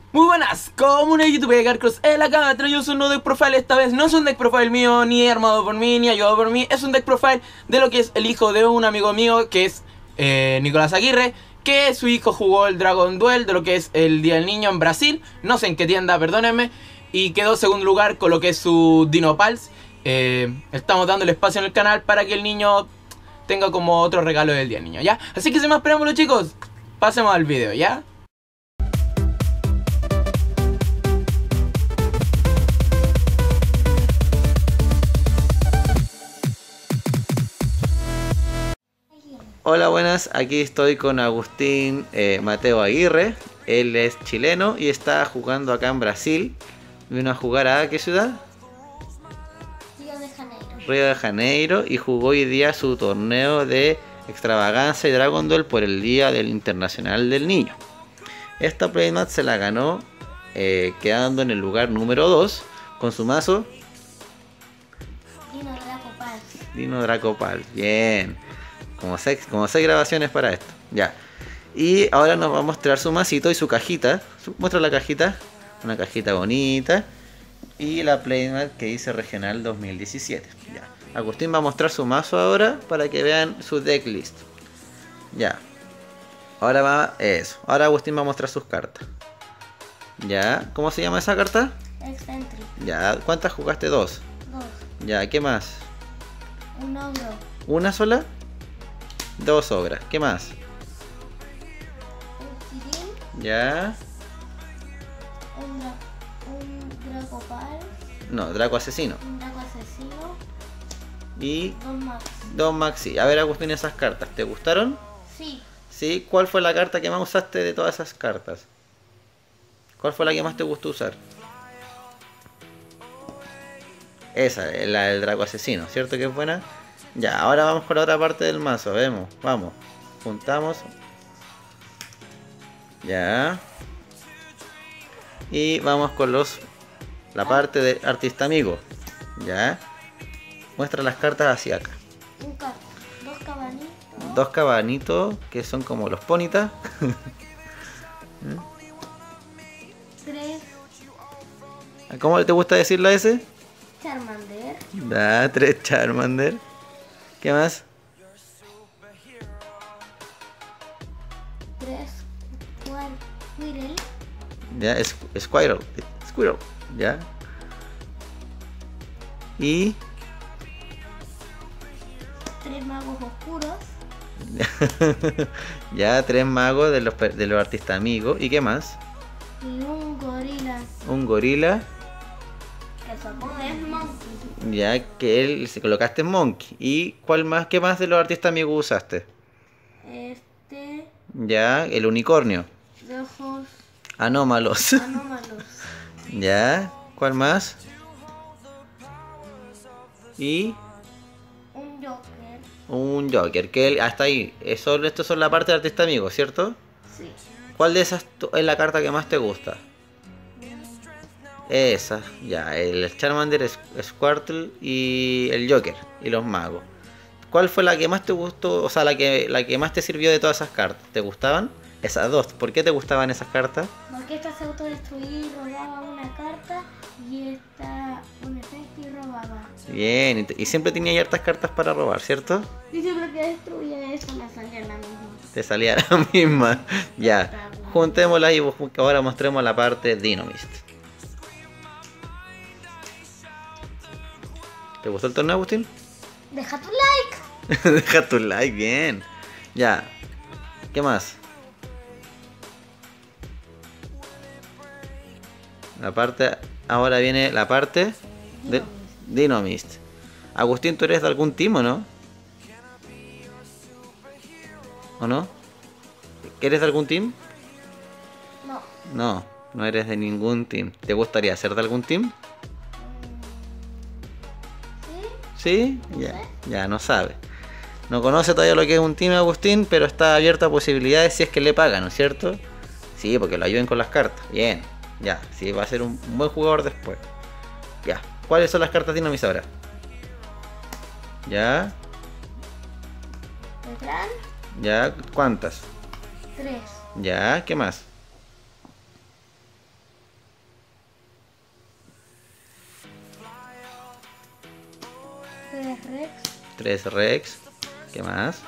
Muy buenas, comunidad de YouTube de Carcross. Acá traigo un nuevo deck profile. Esta vez no es un deck profile mío, ni armado por mí, ni ayudado por mí. Es un deck profile de lo que es el hijo de un amigo mío, que es Nicolás Aguirre. Que su hijo jugó el Dragon Duel de lo que es el Día del Niño en Brasil. No sé en qué tienda, perdónenme. Y quedó segundo lugar con lo que es su Dino Pulse. Estamos dándole espacio en el canal para que el niño tenga como otro regalo del Día del Niño, ¿ya? Así que sin más preámbulos, chicos, pasemos al video, ¿ya? Hola, buenas, aquí estoy con Agustín Mateo Aguirre. Él es chileno y está jugando acá en Brasil. Vino a jugar a ¿qué ciudad? Río de Janeiro. Río de Janeiro, y jugó hoy día su torneo de Extravaganza y Dragon Duel por el Día del Internacional del Niño. Esta playmat se la ganó quedando en el lugar número 2 con su mazo Dino Draco Pals. Dino Draco Pal. Bien. Como seis grabaciones para esto. Ya. Y ahora nos va a mostrar su masito y su cajita. Muestra la cajita. Una cajita bonita. Y la playmat que dice Regional 2017. Ya. Agustín va a mostrar su mazo ahora para que vean su decklist. Ya. Ahora va eso. Ahora Agustín va a mostrar sus cartas. Ya. ¿Cómo se llama esa carta? Eccentric. Ya. ¿Cuántas jugaste? Dos. 2. Ya. ¿Qué más? Un ogro. ¿Una sola? Dos ogras. ¿Qué más? Un Kirin. Ya. Un Draco Pals. No, Draco Asesino. Un Draco Asesino. Y 2 Max. Don Maxi. A ver, Agustín, esas cartas, ¿te gustaron? Sí. ¿Sí? ¿Cuál fue la carta que más usaste de todas esas cartas? ¿Cuál fue la que más te gustó usar? Esa, la del Draco Asesino, ¿cierto que es buena? Ya, ahora vamos con la otra parte del mazo, vamos. Juntamos. Ya. Y vamos con la parte de artista amigo. Ya. Muestra las cartas hacia acá. Dos cabanitos. Dos cabanitos que son como los ponitas. 3 ¿Cómo te gusta decirlo a ese? Charmander. Da, 3 Charmander. ¿Qué más? 3 Quirrell. Ya, Squirrel. Ya. Y 3 magos oscuros. ya, 3 magos de los artistas amigos. ¿Y qué más? Y un gorila. Un gorila. Que supongo es Monkey. Ya, que él se colocaste en Monkey. ¿Y cuál más? ¿Qué más de los artistas amigos usaste? Ya, el unicornio. De ojos Anómalos. anómalos. Ya, ¿cuál más? Y Un Joker. un Joker, que hasta ahí. Estos son la parte de artista amigo, ¿cierto? Sí. ¿Cuál de esas es la carta que más te gusta? Esa, ya, el Charmander, Squirtle y el Joker y los magos. ¿Cuál fue la que más te gustó? O sea, la que más te sirvió de todas esas cartas. ¿Te gustaban? Esas dos. ¿Por qué te gustaban esas cartas? Porque esta se autodestruía y robaba una carta y esta un efecto y robaba. Bien, y siempre tenía hartas cartas para robar, ¿cierto? Y siempre que destruía eso me salía la misma. Te salía la misma. Ya, juntémoslas y ahora mostremos la parte Dinomist. ¿Te gustó el torneo, Agustín? Deja tu like. Deja tu like, bien. Ya. ¿Qué más? Ahora viene la parte de Dinomist. Agustín, ¿tú eres de algún team o no? ¿O no? ¿Eres de algún team? No. No eres de ningún team. ¿Te gustaría ser de algún team? ¿Sí? ¿Sí? Ya no sabe. No conoce todavía lo que es un team, Agustín, pero está abierto a posibilidades si es que le pagan, ¿no es cierto? Sí, porque lo ayuden con las cartas. Bien, ya. Sí, va a ser un buen jugador después. Ya. ¿Cuáles son las cartas Dynamite ahora? Ya. ¿Tendrán? Ya. ¿Cuántas? 3. Ya. ¿Qué más? Rex, 3 Rex. ¿Qué más?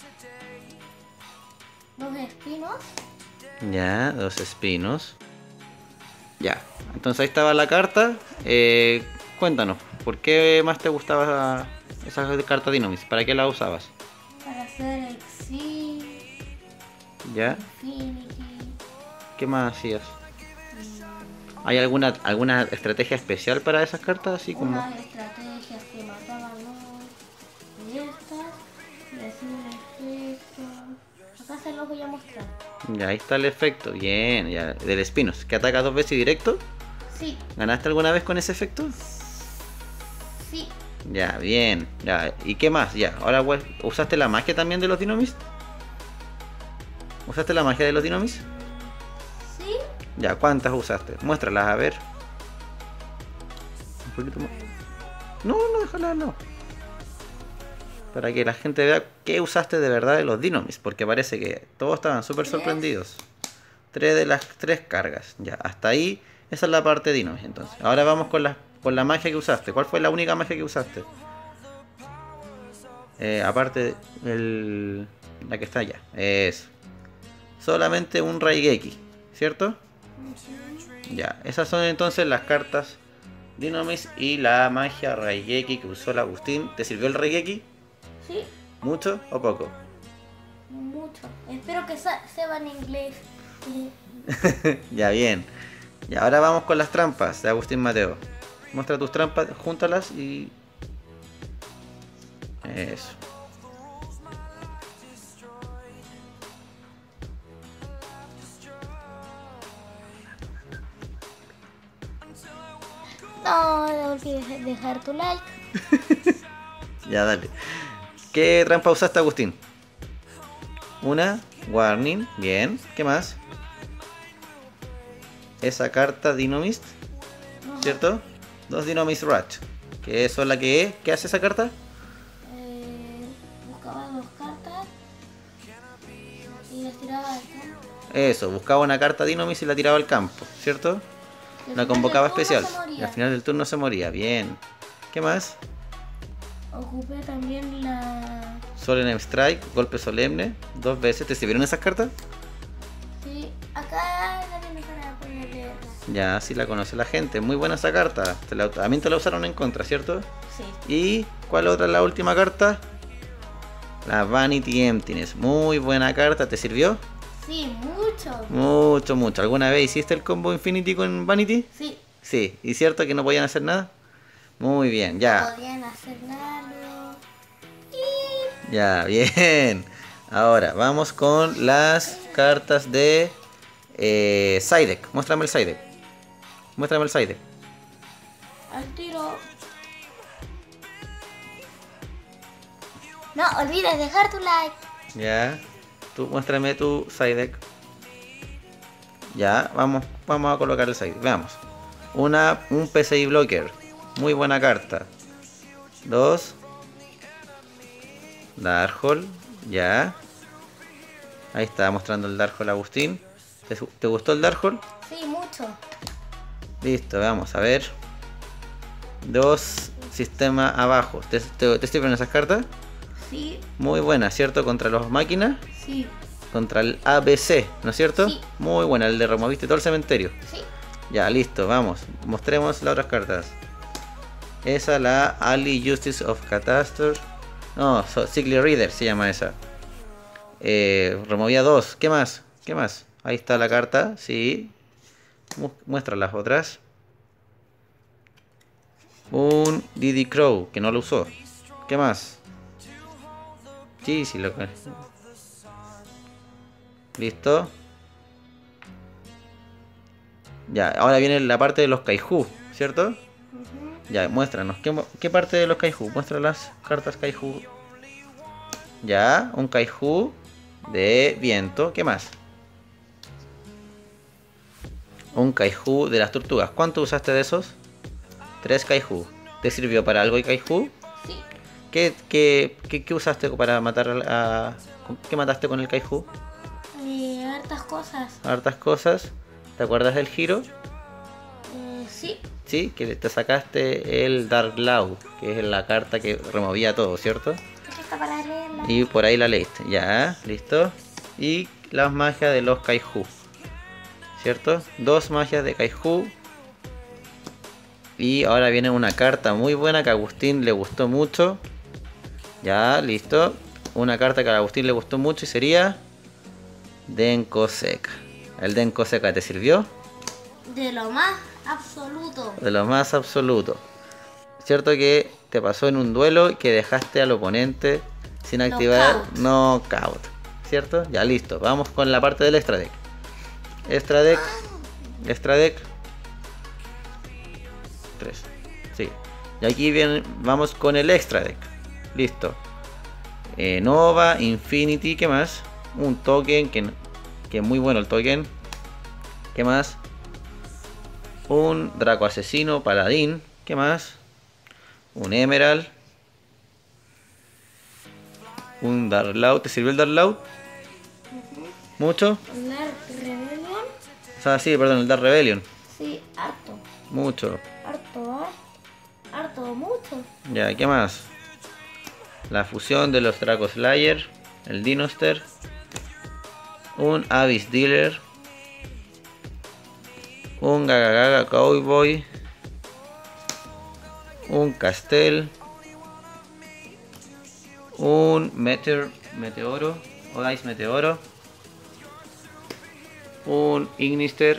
2 espinos. Ya, 2 espinos. Ya, entonces ahí estaba la carta. Cuéntanos, ¿por qué más te gustaba esa carta Dinomis? ¿Para qué la usabas? Para hacer Exit, ¿Ya? Infinity. ¿Qué más hacías? ¿Hay alguna estrategia especial para esas cartas? Así como... Unas estrategias que mataban los y estas. Y así un efecto. Acá se los voy a mostrar. Ya, ahí está el efecto. Bien, ya. Del espinos, que ataca 2 veces directo. Sí, ¿Ganaste alguna vez con ese efecto? sí. Ya, bien. Ya. ¿Y qué más? Ya. Ahora, ¿usaste la magia también de los Dinomis? ¿Usaste la magia de los Dinomis? Sí. Ya, ¿cuántas usaste? Muéstralas, a ver. Un poquito más. No, déjala, no. Para que la gente vea qué usaste de verdad de los Dinomis. Porque parece que todos estaban súper sorprendidos. 3 de las 3 cargas. Ya, hasta ahí. Esa es la parte de Dinomis entonces. Ahora vamos con la magia que usaste. ¿Cuál fue la única magia que usaste? Aparte la que está allá. Eso. Solamente un Raigeki, ¿cierto? Ya, esas son entonces las cartas Dinomis y la magia Raigeki que usó el Agustín. ¿Te sirvió el Raigeki? Sí, ¿Mucho o poco? mucho. Espero que sepan inglés. Ya, bien. Y ahora vamos con las trampas de Agustín Mateo. Muestra tus trampas, júntalas y... Eso. No olvides dejar tu like. Ya, dale. ¿Qué trampa usaste, Agustín? Una, warning, bien. ¿Qué más? Esa carta Dinomist, ¿cierto? 2 Dinomist Ratch. ¿Qué eso es la que es? ¿Qué hace esa carta? Buscaba 2 cartas y las tiraba al campo. Eso, buscaba una carta Dinomist y la tiraba al campo, ¿cierto? Y al La final convocaba del turno especial. se moría. Y al final del turno se moría, bien. ¿Qué más? Ocupé también la... Solemn Strike, golpe solemne, 2 veces. ¿Te sirvieron esas cartas? Sí, acá la tengo para poder leerla. Ya, sí la conoce la gente. Muy buena esa carta. También te la usaron en contra, ¿cierto? Sí. ¿Y cuál otra es la última carta? La Vanity Emptiness. Muy buena carta. ¿Te sirvió? Sí, mucho. Mucho. ¿Alguna vez hiciste el combo Infinity con Vanity? Sí. Sí. ¿Y cierto que no podían hacer nada? Muy bien, ya. Podían hacer algo. Ya, bien. Ahora, vamos con las cartas de side deck. Muéstrame el side deck. Muéstrame el side deck. Al tiro. No olvides dejar tu like. Ya. Tú muéstrame tu side deck. Ya, vamos a colocar el side deck. Veamos. Un PCI blocker. Muy buena carta. 2. Darkhold. Ya. Ahí está mostrando el Darkhold Agustín. ¿Te gustó el Darkhold? Sí, mucho. Listo, vamos a ver. 2 sistema abajo. ¿Te sirven esas cartas? Sí, Muy buenas, ¿cierto? Contra los máquinas. sí, Contra el ABC, ¿no es cierto? Sí. Muy buena, el de removiste todo el cementerio. sí. Ya, listo, vamos. Mostremos las otras cartas. Esa, la Ali Justice of Catastrophe. No, Cyclic Reader se llama esa. Removía 2. ¿Qué más? ¿Qué más? Ahí está la carta, sí. Muestra las otras. Un Diddy Crow, que no lo usó. ¿Qué más? Sí, lo... Listo. Ya, ahora viene la parte de los Kaiju, ¿cierto? Ya, muéstranos. ¿Qué parte de los Kaiju? Muestra las cartas Kaiju. Ya, un Kaiju de viento. ¿Qué más? Un Kaiju de las tortugas. ¿Cuánto usaste de esos? 3 Kaiju. ¿Te sirvió para algo el Kaiju? Sí. ¿Qué usaste para matar ¿Qué mataste con el Kaiju? Hartas cosas. Hartas cosas. ¿Te acuerdas del giro? Sí. Sí, que te sacaste el Dark Cloud, que es la carta que removía todo, ¿cierto? Esta para leerla. Y por ahí la leíste, ya, listo. Y las magias de los Kaiju, ¿cierto? 2 magias de Kaiju. Y ahora viene una carta muy buena que a Agustín le gustó mucho. Ya, listo. Una carta que a Agustín le gustó mucho y sería Denko-Seca. ¿El Denko-Seca te sirvió? De lo más absoluto. De lo más absoluto. ¿Cierto que te pasó en un duelo que dejaste al oponente sin activar Knockout? ¿Cierto? Ya, listo. Vamos con la parte del extra deck. Extra deck. 3. Sí. Y aquí vamos con el extra deck. Listo. Nova, Infinity, ¿qué más? Un token que es muy bueno el token. ¿Qué más? Un Draco Asesino, Paladín. ¿Qué más? Un Emerald. Un Dark Cloud. ¿Te sirvió el Dark Cloud? ¿Mucho? Dark Rebellion. O sea, sí, perdón, el Dark Rebellion. Sí, harto. Mucho. Harto, mucho. Ya, ¿qué más? La fusión de los Draco Slayer. El Dinoster. Un Abyss Dealer. Un Gagagaga Cowboy. Un Castel. Un Meteoro. O Ice Meteoro. Un Ignister.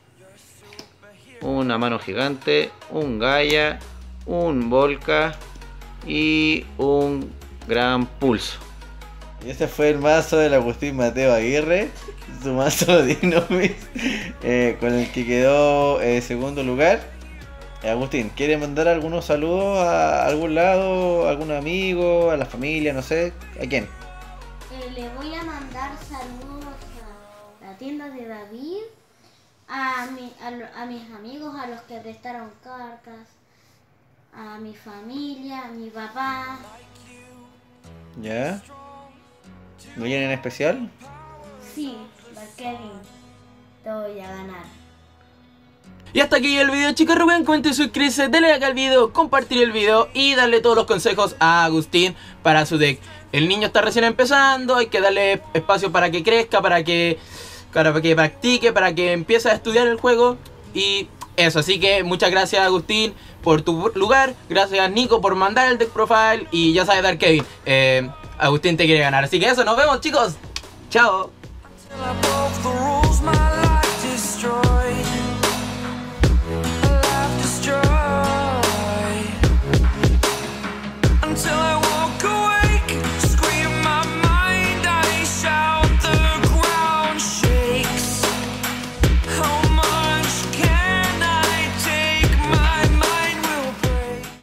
Una mano gigante. Un Gaia. Un Volca. Y un Gran Pulso. Y ese fue el mazo del Agustín Mateo Aguirre. Su mazo Dinomis. Con el que quedó segundo lugar. Agustín, ¿quiere mandar algunos saludos a algún lado? ¿A algún amigo? ¿A la familia? No sé. ¿A quién? Le voy a mandar saludos a la tienda de David, a mis amigos, a los que prestaron cartas, a mi familia, a mi papá. ¿Ya? ¿Alguien en especial? Sí, Kevin, te voy a ganar. Y hasta aquí el video, chicos. Recuerden comentar, suscribirse, darle like al video, compartir el video y darle todos los consejos a Agustín para su deck. El niño está recién empezando, hay que darle espacio para que crezca, para que practique, para que empiece a estudiar el juego. Y eso, así que muchas gracias, Agustín, por tu lugar. Gracias, Nico, por mandar el deck profile. Y ya sabes, Dark Kevin, Agustín te quiere ganar. Así que eso, nos vemos, chicos. Chao.